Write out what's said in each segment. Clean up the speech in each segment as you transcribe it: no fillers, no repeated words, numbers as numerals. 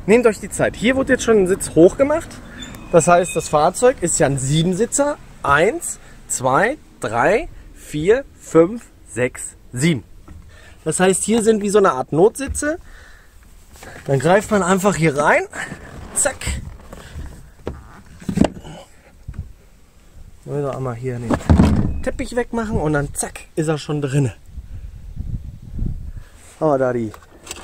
Nehmt euch die Zeit. Hier wird jetzt schon ein Sitz hochgemacht. Das heißt, das Fahrzeug ist ja ein 7-Sitzer. 1, 2, 3, 4, 5, 6, 7. Das heißt, hier sind wie so eine Art Notsitze. Dann greift man einfach hier rein. Zack. Also einmal hier den Teppich wegmachen und dann zack, ist er schon drin. Aber da die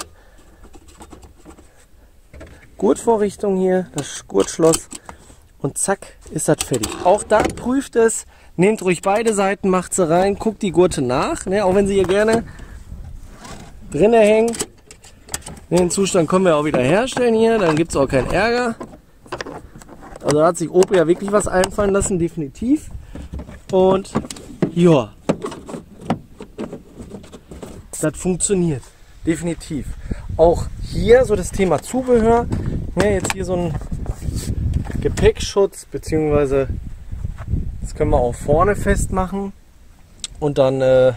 Gurtvorrichtung hier, das Gurtschloss und zack, ist das fertig. Auch da prüft es, nehmt ruhig beide Seiten, macht sie rein, guckt die Gurte nach, ne? Auch wenn sie hier gerne drinne hängen. Den Zustand können wir auch wieder herstellen hier, dann gibt es auch keinen Ärger. Also da hat sich Opel ja wirklich was einfallen lassen, definitiv. Und ja, das funktioniert, definitiv. Auch hier so das Thema Zubehör. Ja, jetzt hier so ein Gepäckschutz, beziehungsweise das können wir auch vorne festmachen und dann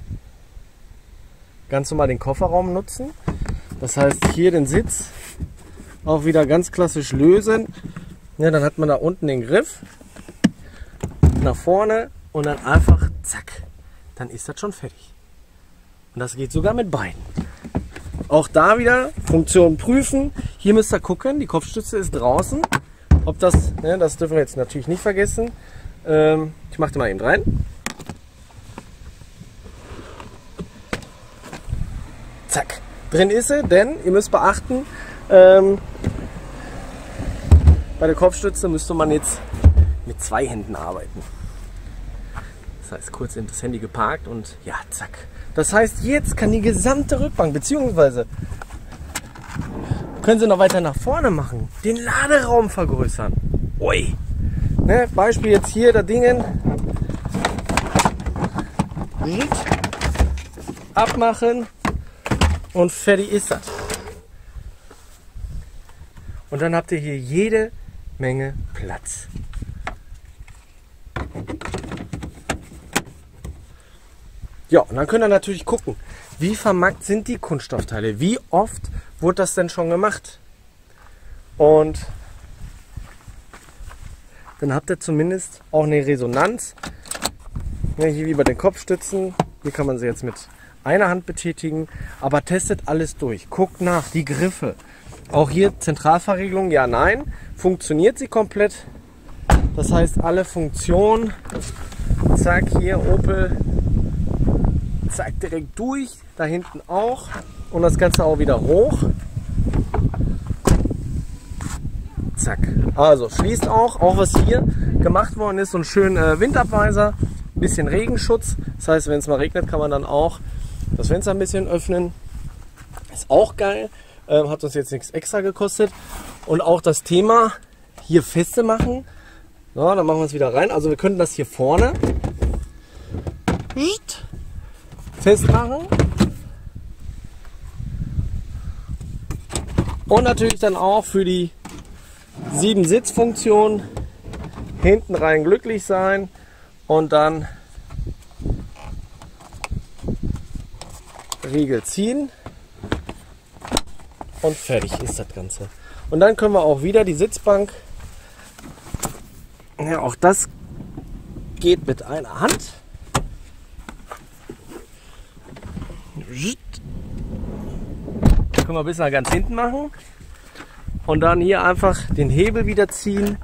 ganz normal den Kofferraum nutzen. Das heißt, hier den Sitz auch wieder ganz klassisch lösen. Ja, dann hat man da unten den Griff nach vorne und dann einfach zack, dann ist das schon fertig. Und das geht sogar mit beiden. Auch da wieder Funktion prüfen. Hier müsst ihr gucken, die Kopfstütze ist draußen. Ob das, ne, das dürfen wir jetzt natürlich nicht vergessen. Ich mache die mal eben rein. Zack, drin ist sie, denn ihr müsst beachten, bei der Kopfstütze müsste man jetzt mit 2 Händen arbeiten. Das heißt, kurz eben das Handy geparkt und ja, zack. Das heißt, jetzt kann die gesamte Rückbank, beziehungsweise können Sie noch weiter nach vorne machen, den Laderaum vergrößern. Ui. Ne, Beispiel jetzt hier, das Ding abmachen und fertig ist das. Und dann habt ihr hier jede Menge Platz. Ja, und dann könnt ihr natürlich gucken, wie vermarkt sind die Kunststoffteile, wie oft wurde das denn schon gemacht. Und dann habt ihr zumindest auch eine Resonanz. Ja, hier wie bei den Kopfstützen, hier kann man sie jetzt mit einer Hand betätigen, aber testet alles durch, guckt nach, die Griffe. Auch hier Zentralverriegelung, ja, nein, funktioniert sie komplett. Das heißt, alle Funktionen, zack, hier Opel, zack, direkt durch, da hinten auch und das Ganze auch wieder hoch. Zack, also schließt auch was hier gemacht worden ist, so ein schöner Windabweiser, ein bisschen Regenschutz. Das heißt, wenn es mal regnet, kann man dann auch das Fenster ein bisschen öffnen. Ist auch geil, hat uns jetzt nichts extra gekostet. Und auch das Thema hier feste machen. So, dann machen wir es wieder rein. Also wir könnten das hier vorne festmachen. Und natürlich dann auch für die 7-Sitz-Funktion hinten rein glücklich sein und dann Riegel ziehen und fertig ist das Ganze. Und dann können wir auch wieder die Sitzbank, ja, auch das geht mit einer Hand. Können wir bis nach ganz hinten machen und dann hier einfach den Hebel wieder ziehen.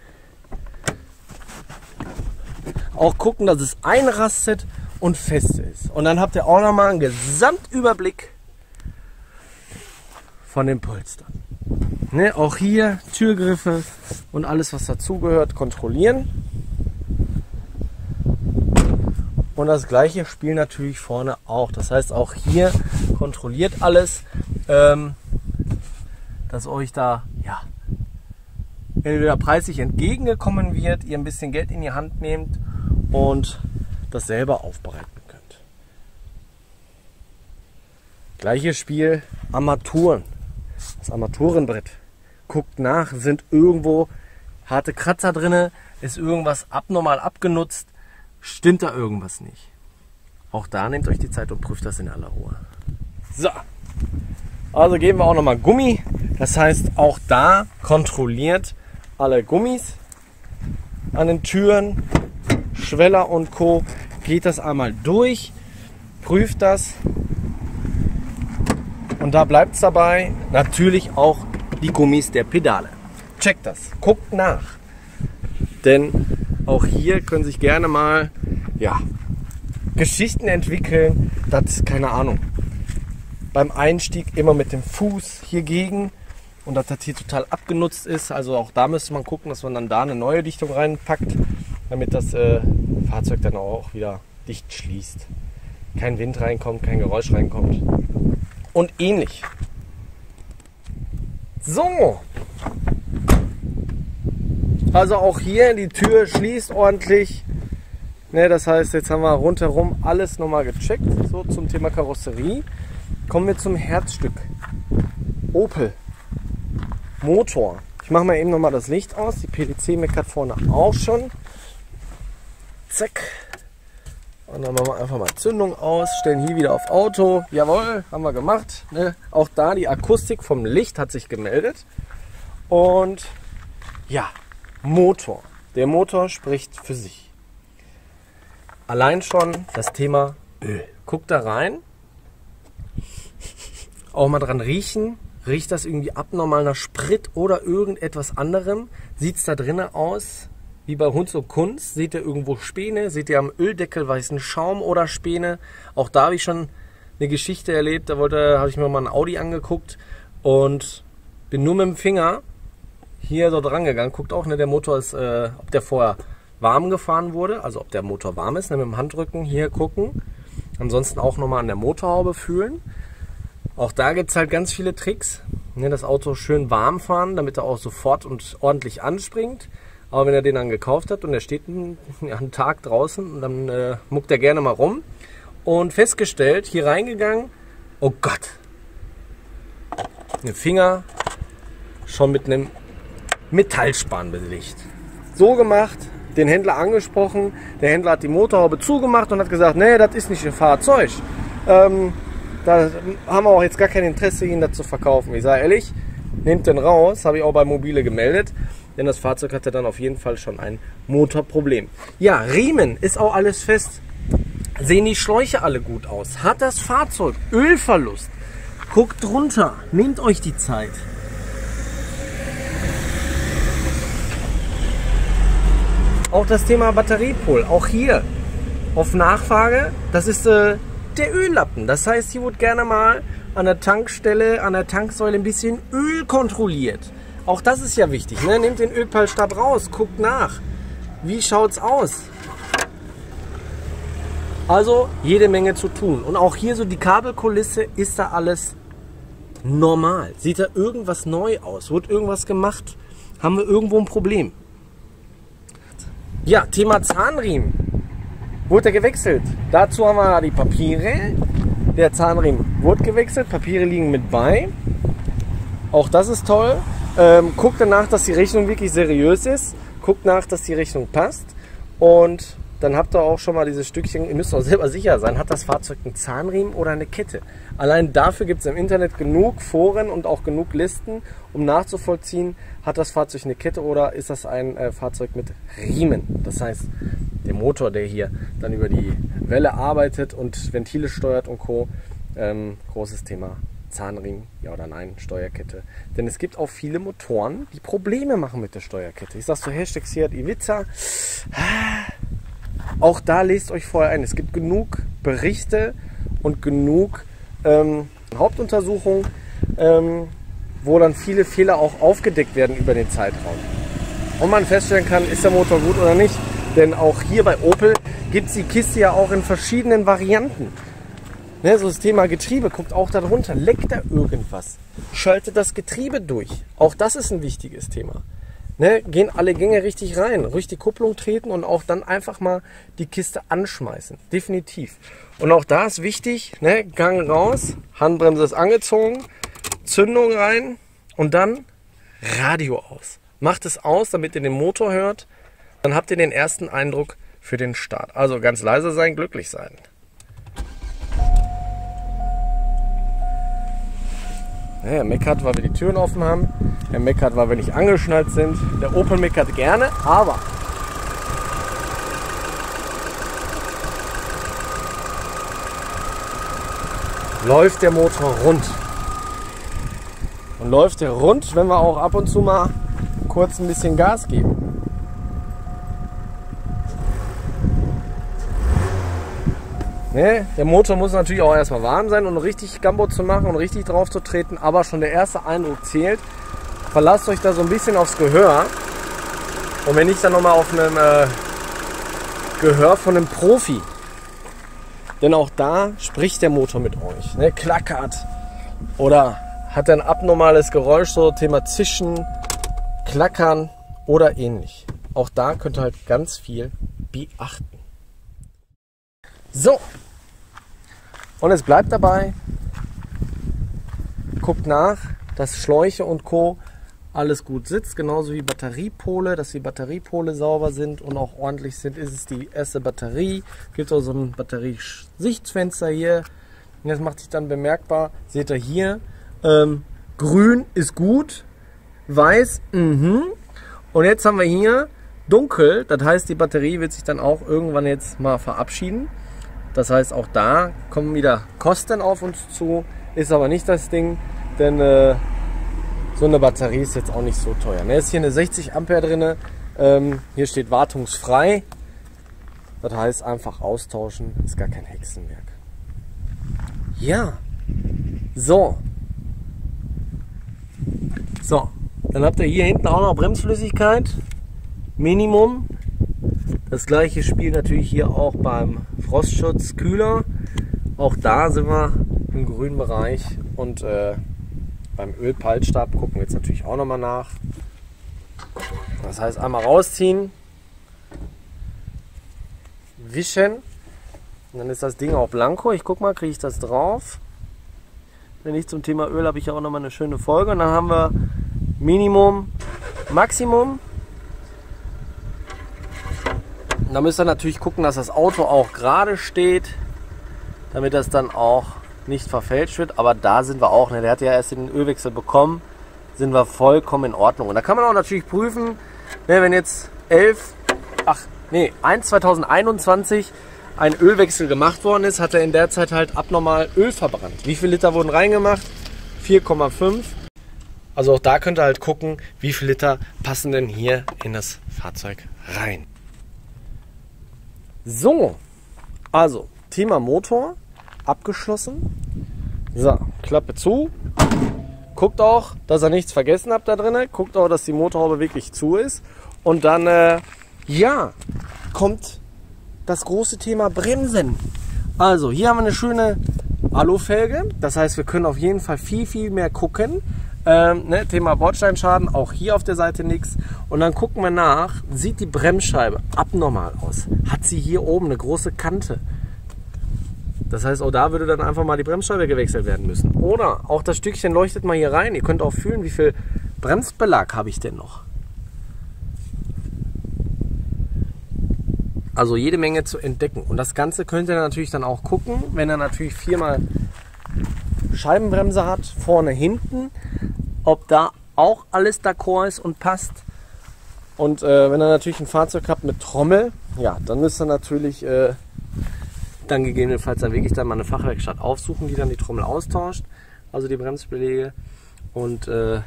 Auch gucken, dass es einrastet und fest ist. Und dann habt ihr auch nochmal einen Gesamtüberblick von den Polstern. Ne, auch hier Türgriffe und alles, was dazugehört, kontrollieren. Und das gleiche Spiel natürlich vorne auch. Das heißt, auch hier kontrolliert alles, dass euch da ja entweder preislich entgegengekommen wird, ihr ein bisschen Geld in die Hand nehmt und das selber aufbereiten könnt. Gleiches Spiel, Armaturen. Das Armaturenbrett. Guckt nach, sind irgendwo harte Kratzer drin, ist irgendwas abnormal abgenutzt, stimmt da irgendwas nicht. Auch da nehmt euch die Zeit und prüft das in aller Ruhe. So, Also geben wir auch nochmal Gummi. Das heißt, auch da kontrolliert alle Gummis an den Türen, Schweller und Co. Geht das einmal durch, prüft das. Und da bleibt es dabei. Natürlich auch die Gummis der Pedale. Checkt das, guckt nach. Denn auch hier können sich gerne mal Geschichten entwickeln. Das, keine Ahnung, beim Einstieg immer mit dem Fuß hier gegen und dass das hier total abgenutzt ist. Also auch da müsste man gucken, dass man dann da eine neue Dichtung reinpackt, damit das Fahrzeug dann auch wieder dicht schließt. Kein Wind reinkommt, kein Geräusch reinkommt und ähnlich. So. Also auch hier die Tür schließt ordentlich. Ne, das heißt, jetzt haben wir rundherum alles nochmal gecheckt. So zum Thema Karosserie. Kommen wir zum Herzstück. Opel. Motor. Ich mache mal eben nochmal das Licht aus. Die PDC meckert vorne auch schon. Zack. Und dann machen wir einfach mal Zündung aus. Stellen hier wieder auf Auto. Jawohl, haben wir gemacht. Ne? Auch da die Akustik vom Licht hat sich gemeldet. Und ja, Motor. Der Motor spricht für sich. Allein schon das Thema Öl. Guckt da rein. Auch mal dran riechen. Riecht das irgendwie abnormal nach Sprit oder irgendetwas anderem? Sieht es da drinnen aus wie bei Hund und Kunst? Seht ihr irgendwo Späne? Seht ihr am Öldeckel weißen Schaum oder Späne? Auch da habe ich schon eine Geschichte erlebt. Da habe ich mir mal ein Audi angeguckt und bin nur mit dem Finger hier so dran gegangen. Guckt auch, ne, der Motor ist, ob der vorher warm gefahren wurde, also ob der Motor warm ist, ne, mit dem Handrücken hier gucken. Ansonsten auch nochmal an der Motorhaube fühlen. Auch da gibt es halt ganz viele Tricks. Ne, das Auto schön warm fahren, damit er auch sofort und ordentlich anspringt. Aber wenn er den dann gekauft hat und er steht einen Tag draußen, und dann muckt er gerne mal rum. Und festgestellt, hier reingegangen, oh Gott, ein Finger schon mit einem Metallspan belegt. So gemacht, den Händler angesprochen, der Händler hat die Motorhaube zugemacht und hat gesagt, nee, das ist nicht ein Fahrzeug. Da haben wir auch jetzt gar kein Interesse, Ihnen das zu verkaufen. Ich sage ehrlich, nehmt den raus, habe ich auch bei Mobile gemeldet, denn das Fahrzeug hatte dann auf jeden Fall schon ein Motorproblem. Ja, Riemen ist auch alles fest. Sehen die Schläuche alle gut aus? Hat das Fahrzeug Ölverlust? Guckt drunter, nehmt euch die Zeit. Auch das Thema Batteriepol, auch hier auf Nachfrage, das ist der Öllappen. Das heißt, hier wird gerne mal an der Tankstelle, an der Tanksäule ein bisschen Öl kontrolliert. Auch das ist ja wichtig. Ne? Nehmt den Ölpeilstab raus, guckt nach. Wie schaut's aus? Also jede Menge zu tun. Und auch hier so die Kabelkulisse, ist da alles normal? Sieht da irgendwas neu aus? Wird irgendwas gemacht? Haben wir irgendwo ein Problem? Ja, Thema Zahnriemen. Wurde gewechselt. Dazu haben wir die Papiere. Der Zahnriemen wurde gewechselt. Papiere liegen mit bei. Auch das ist toll. Guckt danach, dass die Rechnung wirklich seriös ist. Guckt nach, dass die Rechnung passt. Und dann habt ihr auch schon mal dieses Stückchen. Ihr müsst auch selber sicher sein, hat das Fahrzeug einen Zahnriemen oder eine Kette. Allein dafür gibt es im Internet genug Foren und auch genug Listen, um nachzuvollziehen, hat das Fahrzeug eine Kette oder ist das ein Fahrzeug mit Riemen. Das heißt, der Motor, der hier dann über die Welle arbeitet und Ventile steuert und Co. Großes Thema. Zahnriemen, ja oder nein, Steuerkette. Denn es gibt auch viele Motoren, die Probleme machen mit der Steuerkette. Ich sag so, Hashtag Seat Ibiza. Auch da lest euch vorher ein. Es gibt genug Berichte und genug Hauptuntersuchungen, wo dann viele Fehler auch aufgedeckt werden über den Zeitraum. Und man feststellen kann, ist der Motor gut oder nicht. Denn auch hier bei Opel gibt es die Kiste ja auch in verschiedenen Varianten. Ne, so das Thema Getriebe, guckt auch da drunter, leckt da irgendwas? Schaltet das Getriebe durch? Auch das ist ein wichtiges Thema. Ne, gehen alle Gänge richtig rein, ruhig die Kupplung treten und auch dann einfach mal die Kiste anschmeißen. Definitiv. Und auch da ist wichtig, ne, Gang raus, Handbremse ist angezogen, Zündung rein und dann Radio aus. Macht es aus, damit ihr den Motor hört. Dann habt ihr den ersten Eindruck für den Start. Also ganz leise sein, glücklich sein. Er meckert, weil wir die Türen offen haben. Er meckert, weil wir nicht angeschnallt sind. Der Opel meckert gerne, aber läuft der Motor rund. Und läuft der rund, wenn wir auch ab und zu mal kurz ein bisschen Gas geben. Ne? Der Motor muss natürlich auch erstmal warm sein, um richtig Gambo zu machen und richtig drauf zu treten, aber schon der erste Eindruck zählt. Verlasst euch da so ein bisschen aufs Gehör. Und wenn nicht, dann nochmal auf einem Gehör von einem Profi. Denn auch da spricht der Motor mit euch. Ne? Klackert oder hat ein abnormales Geräusch, so Thema Zischen, Klackern oder ähnlich. Auch da könnt ihr halt ganz viel beachten. So, und es bleibt dabei, guckt nach, dass Schläuche und Co. alles gut sitzt, genauso wie Batteriepole, dass die Batteriepole sauber sind und auch ordentlich sind. Ist es die erste Batterie, gibt auch so ein Batteriesichtfenster hier. Und das macht sich dann bemerkbar, seht ihr hier, grün ist gut, weiß, und jetzt haben wir hier dunkel, das heißt die Batterie wird sich dann auch irgendwann jetzt mal verabschieden. Das heißt auch da kommen wieder Kosten auf uns zu, ist aber nicht das Ding, denn so eine Batterie ist jetzt auch nicht so teuer. Ne, ist hier eine 60 Ampere drin, hier steht wartungsfrei, das heißt einfach austauschen, ist gar kein Hexenwerk. Ja, so, dann habt ihr hier hinten auch noch Bremsflüssigkeit, Minimum. Das gleiche spielt natürlich hier auch beim Frostschutzkühler. Auch da sind wir im grünen Bereich und beim Ölpeilstab gucken wir jetzt natürlich auch nochmal nach. Das heißt einmal rausziehen, wischen und dann ist das Ding auch blanko. Ich guck mal, kriege ich das drauf. Wenn nicht, zum Thema Öl habe ich ja auch nochmal eine schöne Folge. Und dann haben wir Minimum, Maximum. Und da müsst ihr natürlich gucken, dass das Auto auch gerade steht, damit das dann auch nicht verfälscht wird. Aber da sind wir auch, ne? Der hat ja erst den Ölwechsel bekommen, sind wir vollkommen in Ordnung. Und da kann man auch natürlich prüfen, ne, wenn jetzt 2021 ein Ölwechsel gemacht worden ist, hat er in der Zeit halt abnormal Öl verbrannt. Wie viel Liter wurden reingemacht? 4,5. Also auch da könnt ihr halt gucken, wie viel Liter passen denn hier in das Fahrzeug rein. So, also Thema Motor abgeschlossen. So, Klappe zu. Guckt auch, dass ihr nichts vergessen habt da drin. Guckt auch, dass die Motorhaube wirklich zu ist. Und dann, kommt das große Thema Bremsen. Also, hier haben wir eine schöne Alufelge. Das heißt, wir können auf jeden Fall viel mehr gucken. Thema Bordsteinschaden, auch hier auf der Seite nichts. Und dann gucken wir nach, sieht die Bremsscheibe abnormal aus? Hat sie hier oben eine große Kante? Das heißt, auch da würde dann einfach mal die Bremsscheibe gewechselt werden müssen. Oder auch das Stückchen leuchtet mal hier rein. Ihr könnt auch fühlen, wie viel Bremsbelag habe ich denn noch. Also jede Menge zu entdecken. Und das Ganze könnt ihr natürlich dann auch gucken, wenn er natürlich viermal Scheibenbremse hat, vorne, hinten, ob da auch alles d'accord ist und passt. Und wenn ihr natürlich ein Fahrzeug habt mit Trommel, ja, dann müsst ihr natürlich dann gegebenenfalls dann wirklich dann mal eine Fachwerkstatt aufsuchen, die dann die Trommel austauscht, also die Bremsbeläge. Und man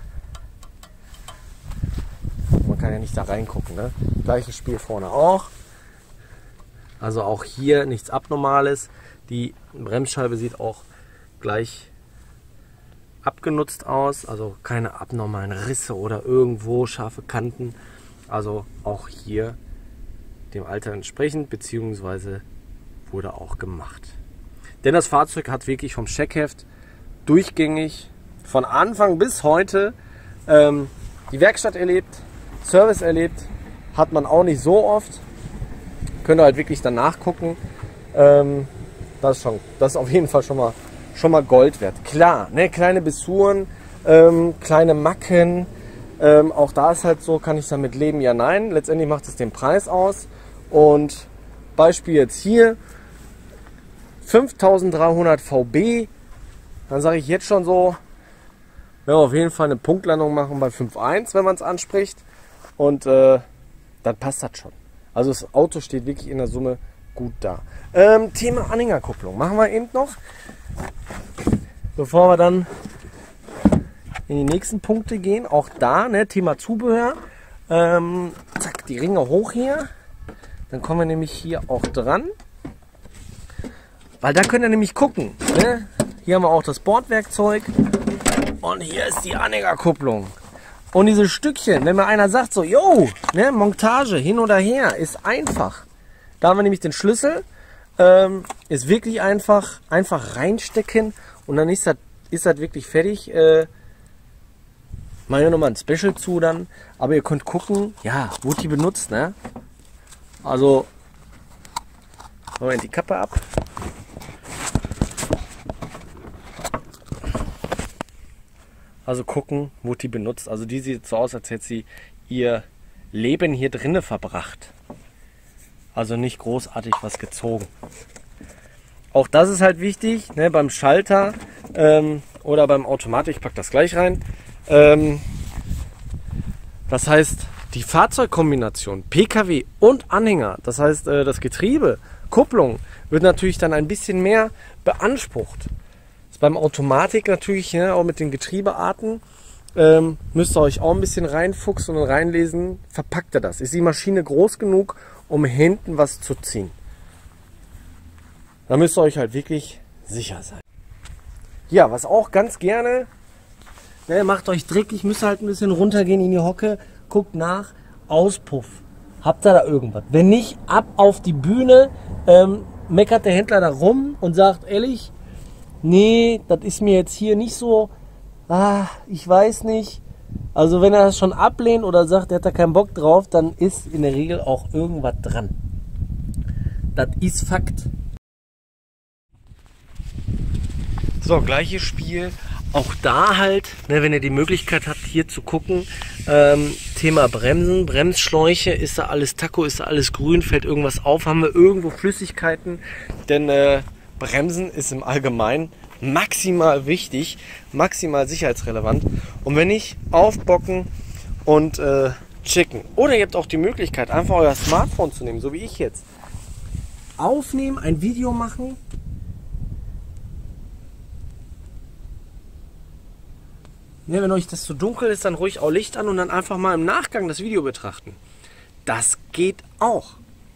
kann ja nicht da reingucken, ne? Gleiches Spiel vorne auch. Also auch hier nichts Abnormales. Die Bremsscheibe sieht auch gleich abgenutzt aus, also keine abnormalen Risse oder irgendwo scharfe Kanten. Also auch hier dem Alter entsprechend, beziehungsweise wurde auch gemacht. Denn das Fahrzeug hat wirklich vom Scheckheft durchgängig von Anfang bis heute die Werkstatt erlebt, Service erlebt, hat man auch nicht so oft. Könnt ihr halt wirklich danach gucken. Das ist auf jeden Fall schon mal Gold wert. Klar, ne, kleine Bissuren, kleine Macken, auch da ist halt so, kann ich damit leben? Ja, nein. Letztendlich macht es den Preis aus. Und Beispiel jetzt hier, 5300 VB, dann sage ich jetzt schon so, werden wir auf jeden Fall eine Punktlandung machen bei 5.1, wenn man es anspricht. Und dann passt das schon. Also das Auto steht wirklich in der Summe gut da. Thema Anhängerkupplung machen wir eben noch, bevor wir dann in die nächsten Punkte gehen. Auch da, ne, Thema Zubehör. Zack, die Ringe hoch hier. Dann kommen wir nämlich hier auch dran. Weil da könnt ihr nämlich gucken. Ne? Hier haben wir auch das Bordwerkzeug. Und hier ist die Anhängerkupplung. Und diese Stückchen, wenn mir einer sagt so, yo, ne, Montage hin oder her, ist einfach. Da haben wir nämlich den Schlüssel. Ist wirklich einfach reinstecken und dann ist das wirklich fertig. Mal hier nochmal ein Special zu dann. Aber ihr könnt gucken, ja, wurde die benutzt, ne? Also, Moment, die Kappe ab. Also gucken, wurde die benutzt. Also die sieht so aus, als hätte sie ihr Leben hier drinnen verbracht. Also nicht großartig was gezogen. Auch das ist halt wichtig, ne, beim Schalter oder beim Automatik, ich packe das gleich rein. Das heißt, die Fahrzeugkombination PKW und Anhänger, das heißt das Getriebe, Kupplung, wird natürlich dann ein bisschen mehr beansprucht. Das ist beim Automatik natürlich, ne, auch mit den Getriebearten, müsst ihr euch auch ein bisschen reinfuchsen und reinlesen, verpackt ihr das. Ist die Maschine groß genug, um hinten was zu ziehen? Da müsst ihr euch halt wirklich sicher sein. Ja, was auch ganz gerne, ne, macht euch dreckig, müsst halt ein bisschen runtergehen in die Hocke, guckt nach, Auspuff. Habt ihr da irgendwas? Wenn nicht, ab auf die Bühne, meckert der Händler da rum und sagt, ehrlich, nee, das ist mir jetzt hier nicht so, ich weiß nicht. Also wenn er das schon ablehnt oder sagt, er hat da keinen Bock drauf, dann ist in der Regel auch irgendwas dran. Das ist Fakt. So, gleiches Spiel. Auch da halt, ne, wenn ihr die Möglichkeit habt, hier zu gucken, Thema Bremsen, Bremsschläuche, ist da alles Taco, ist da alles grün, fällt irgendwas auf, haben wir irgendwo Flüssigkeiten, denn Bremsen ist im Allgemeinen maximal wichtig, maximal sicherheitsrelevant. Und wenn nicht, aufbocken und checken. Oder ihr habt auch die Möglichkeit, einfach euer Smartphone zu nehmen, so wie ich jetzt. Aufnehmen, ein Video machen. Ne, wenn euch das zu dunkel ist, dann ruhig auch Licht an und dann einfach mal im Nachgang das Video betrachten. Das geht auch.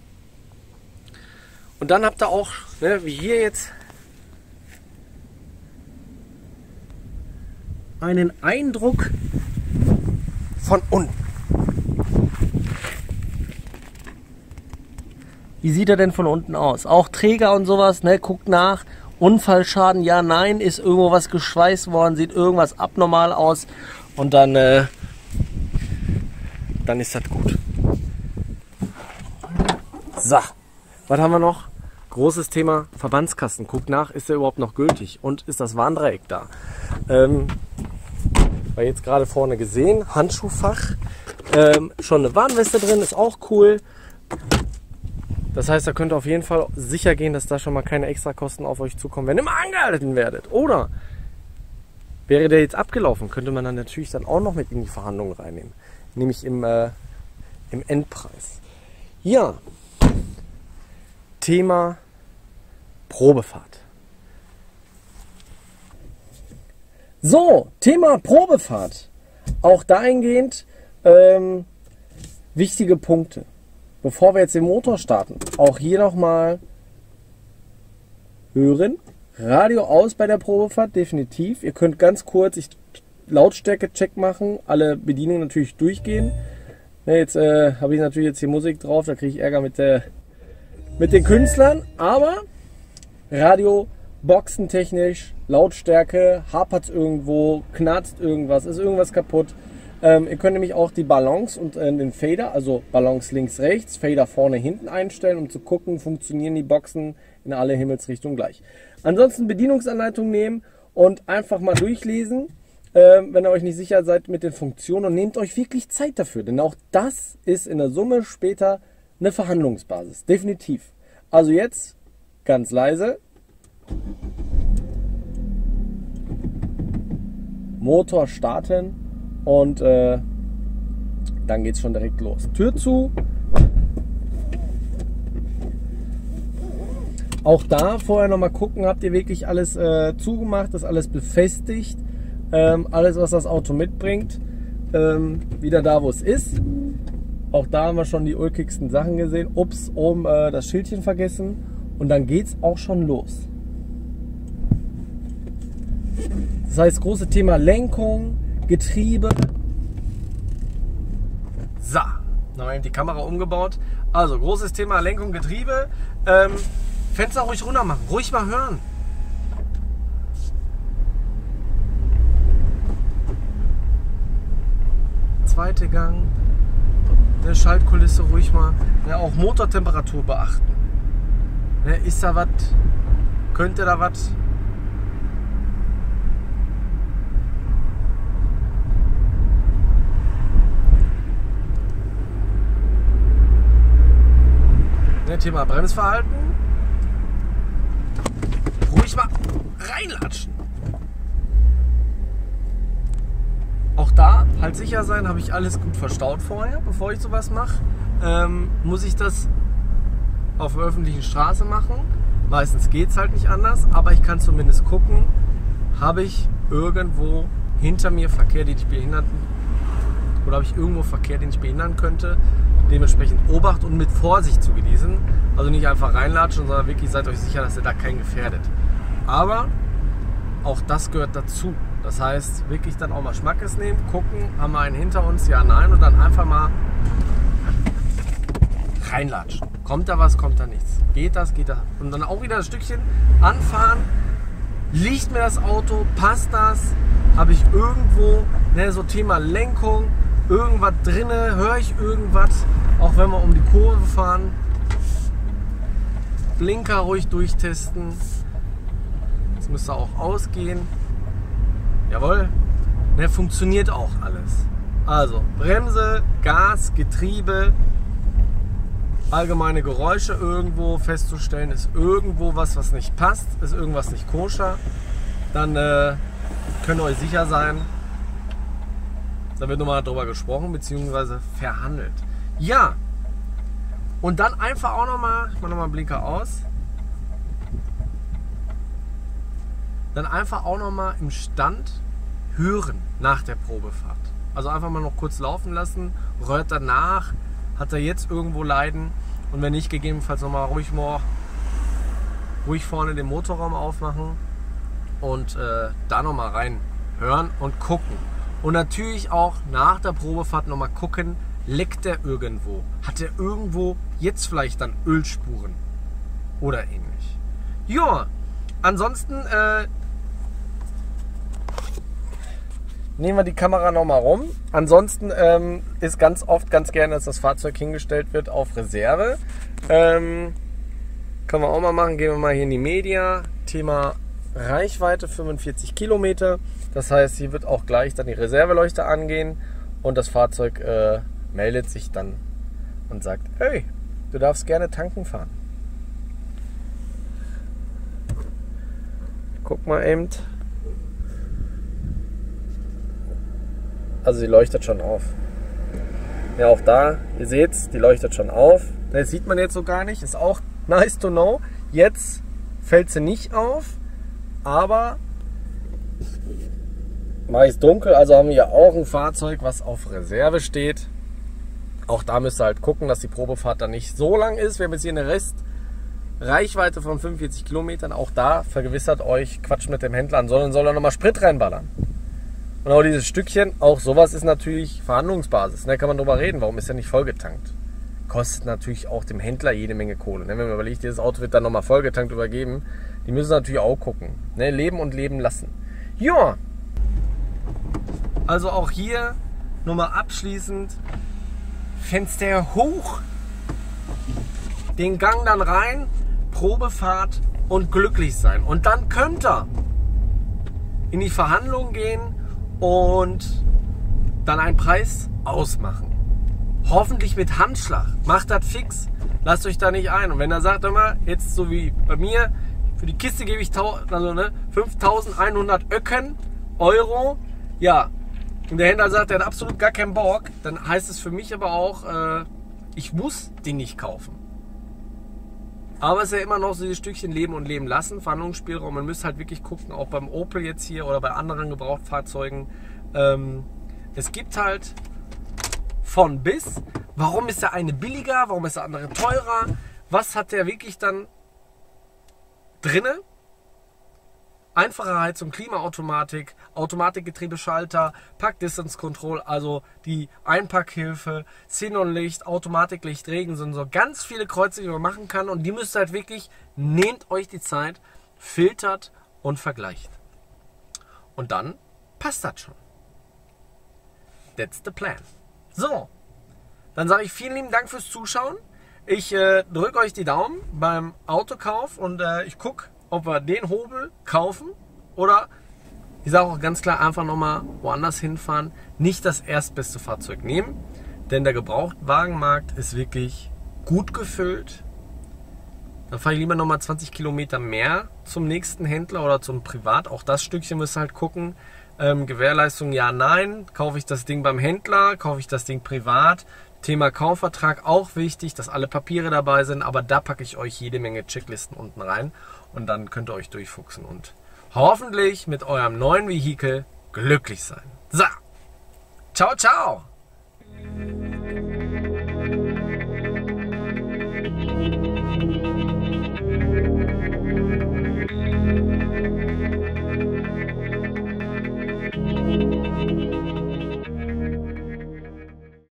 Und dann habt ihr auch, ne, wie hier jetzt, einen Eindruck von unten. Wie sieht er denn von unten aus? Auch Träger und sowas, ne, guckt nach. Unfallschaden, ja, nein, ist irgendwo was geschweißt worden, sieht irgendwas abnormal aus und dann ist das gut. So, was haben wir noch? Großes Thema Verbandskasten. Guckt nach, ist der überhaupt noch gültig und ist das Warndreieck da? War jetzt gerade vorne gesehen, Handschuhfach, schon eine Warnweste drin, ist auch cool. Das heißt, da könnt ihr auf jeden Fall sicher gehen, dass da schon mal keine Extrakosten auf euch zukommen, wenn ihr mal angehalten werdet. Oder wäre der jetzt abgelaufen, könnte man dann natürlich dann auch noch mit in die Verhandlungen reinnehmen. Nämlich im Endpreis. Ja, Thema Probefahrt. So, Thema Probefahrt. Auch dahingehend wichtige Punkte. Bevor wir jetzt den Motor starten, auch hier nochmal hören. Radio aus bei der Probefahrt, definitiv. Ihr könnt ganz kurz Lautstärke-Check machen, alle Bedienungen natürlich durchgehen. Ja, jetzt habe ich natürlich jetzt hier Musik drauf, da kriege ich Ärger mit den Künstlern. Aber Radio, boxentechnisch, Lautstärke, hapert es irgendwo, knarzt irgendwas, ist irgendwas kaputt. Ihr könnt nämlich auch die Balance und den Fader, also Balance links, rechts, Fader vorne, hinten einstellen, um zu gucken, funktionieren die Boxen in alle Himmelsrichtungen gleich. Ansonsten Bedienungsanleitung nehmen und einfach mal durchlesen, wenn ihr euch nicht sicher seid mit den Funktionen, und nehmt euch wirklich Zeit dafür, denn auch das ist in der Summe später eine Verhandlungsbasis, definitiv. Also jetzt ganz leise. Motor starten und dann geht es schon direkt los. Tür zu. Auch da vorher nochmal gucken, habt ihr wirklich alles zugemacht, ist alles befestigt, alles was das Auto mitbringt, wieder da wo es ist. Auch da haben wir schon die ulkigsten Sachen gesehen. Ups, oben das Schildchen vergessen und dann geht es auch schon los. Das heißt, große Thema Lenkung, Getriebe. So, noch eben die Kamera umgebaut. Also großes Thema Lenkung, Getriebe. Fenster ruhig runter machen, ruhig mal hören. Zweite Gang, eine Schaltkulisse ruhig mal. Ja, auch Motortemperatur beachten. Ja, ist da was? Könnte da was? Ja, Thema Bremsverhalten. Ruhig mal reinlatschen. Auch da halt sicher sein, habe ich alles gut verstaut vorher, bevor ich sowas mache. Muss ich das auf der öffentlichen Straße machen? Meistens geht es halt nicht anders, aber ich kann zumindest gucken, habe ich irgendwo hinter mir Verkehr, den ich behindern, oder habe ich irgendwo Verkehr, den ich behindern könnte. Dementsprechend Obacht und mit Vorsicht zu genießen. Also nicht einfach reinlatschen, sondern wirklich seid euch sicher, dass ihr da keinen gefährdet. Aber auch das gehört dazu. Das heißt, wirklich dann auch mal Schmackes nehmen, gucken, haben wir einen hinter uns, ja, nein, und dann einfach mal reinlatschen. Kommt da was, kommt da nichts. Geht das, geht das. Und dann auch wieder ein Stückchen anfahren. Liegt mir das Auto, passt das? Habe ich irgendwo, ne, so Thema Lenkung, irgendwas drinne, höre ich irgendwas, auch wenn wir um die Kurve fahren. Blinker ruhig durchtesten. Das müsste auch ausgehen. Jawohl, ne, funktioniert auch alles. Also Bremse, Gas, Getriebe, allgemeine Geräusche irgendwo festzustellen, ist irgendwo was nicht passt, ist irgendwas nicht koscher, dann könnt ihr euch sicher sein, da wird nochmal drüber gesprochen bzw. verhandelt. Ja, und dann einfach auch nochmal, ich mache nochmal Blinker aus, dann einfach auch nochmal im Stand hören nach der Probefahrt. Also einfach mal noch kurz laufen lassen, rührt danach, hat er jetzt irgendwo Leiden und wenn nicht, gegebenenfalls nochmal ruhig vorne den Motorraum aufmachen und da nochmal rein hören und gucken. Und natürlich auch nach der Probefahrt nochmal gucken, leckt er irgendwo? Hat er irgendwo jetzt vielleicht dann Ölspuren oder ähnlich? Ja, ansonsten nehmen wir die Kamera nochmal rum. Ansonsten ist ganz oft ganz gerne, dass das Fahrzeug hingestellt wird auf Reserve. Können wir auch mal machen. Gehen wir mal hier in die Media. Thema Reichweite 45 Kilometer. Das heißt, hier wird auch gleich dann die Reserveleuchte angehen und das Fahrzeug meldet sich dann und sagt, hey, du darfst gerne tanken fahren. Guck mal eben. Also sie leuchtet schon auf. Ja, auch da, ihr seht's, die leuchtet schon auf. Das sieht man jetzt so gar nicht, ist auch nice to know. Jetzt fällt sie nicht auf, aber mache ich es dunkel, also haben wir hier auch ein Fahrzeug, was auf Reserve steht. Auch da müsst ihr halt gucken, dass die Probefahrt dann nicht so lang ist. Wir haben jetzt hier eine Restreichweite von 45 Kilometern. Auch da vergewissert euch, quatscht mit dem Händler an, soll er nochmal Sprit reinballern. Und auch dieses Stückchen, auch sowas ist natürlich Verhandlungsbasis. Da kann man drüber reden, warum ist er nicht vollgetankt? Kostet natürlich auch dem Händler jede Menge Kohle. Wenn man überlegt, dieses Auto wird dann nochmal vollgetankt übergeben, die müssen natürlich auch gucken. Leben und leben lassen. Ja, also auch hier nochmal abschließend, Fenster hoch, den Gang dann rein, Probefahrt und glücklich sein. Und dann könnt ihr in die Verhandlungen gehen und dann einen Preis ausmachen. Hoffentlich mit Handschlag. Macht das fix. Lasst euch da nicht ein. Und wenn er sagt immer, jetzt so wie bei mir, für die Kiste gebe ich 5.100 Öcken, Euro. ja, und der Händler sagt, er hat absolut gar keinen Bock, dann heißt es für mich aber auch, ich muss den nicht kaufen. Aber es ist ja immer noch so dieses Stückchen Leben und Leben lassen, Verhandlungsspielraum. Man müsste halt wirklich gucken, auch beim Opel jetzt hier oder bei anderen Gebrauchtfahrzeugen. Es gibt halt von bis. Warum ist der eine billiger? Warum ist der andere teurer? Was hat der wirklich dann drinne? Einfache Heizung, Klimaautomatik, Automatikgetriebeschalter, Park Distance Control, also die Einpackhilfe, Xenonlicht, Automatiklicht, Regensensor, ganz viele Kreuze, die man machen kann, und die müsst ihr halt wirklich, nehmt euch die Zeit, filtert und vergleicht. Und dann passt das schon. That's the plan. So, dann sage ich vielen lieben Dank fürs Zuschauen. Ich drücke euch die Daumen beim Autokauf und ich gucke, ob wir den Hobel kaufen oder, ich sage auch ganz klar, einfach nochmal woanders hinfahren. Nicht das erstbeste Fahrzeug nehmen, denn der Gebrauchtwagenmarkt ist wirklich gut gefüllt. Dann fahre ich lieber nochmal 20 Kilometer mehr zum nächsten Händler oder zum Privat. Auch das Stückchen müsst ihr halt gucken. Gewährleistung ja, nein. Kaufe ich das Ding beim Händler? Kaufe ich das Ding privat? Thema Kaufvertrag auch wichtig, dass alle Papiere dabei sind, aber da packe ich euch jede Menge Checklisten unten rein und dann könnt ihr euch durchfuchsen und hoffentlich mit eurem neuen Vehikel glücklich sein. So, ciao, ciao!